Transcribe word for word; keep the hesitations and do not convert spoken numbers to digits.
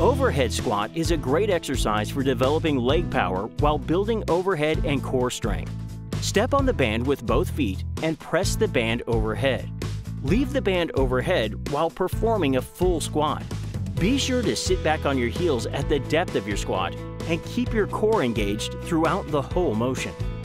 overhead squat is a great exercise for developing leg power while building overhead and core strength. Step on the band with both feet and press the band overhead. Leave the band overhead while performing a full squat. Be sure to sit back on your heels at the depth of your squat and keep your core engaged throughout the whole motion.